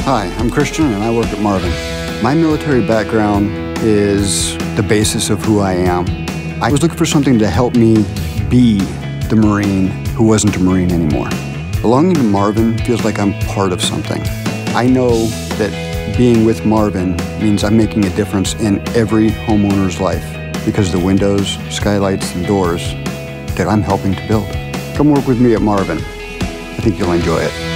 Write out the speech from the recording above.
Hi, I'm Kristian and I work at Marvin. My military background is the basis of who I am. I was looking for something to help me be the Marine who wasn't a Marine anymore. Belonging to Marvin feels like I'm part of something. I know that being with Marvin means I'm making a difference in every homeowner's life because of the windows, skylights, and doors that I'm helping to build. Come work with me at Marvin. I think you'll enjoy it.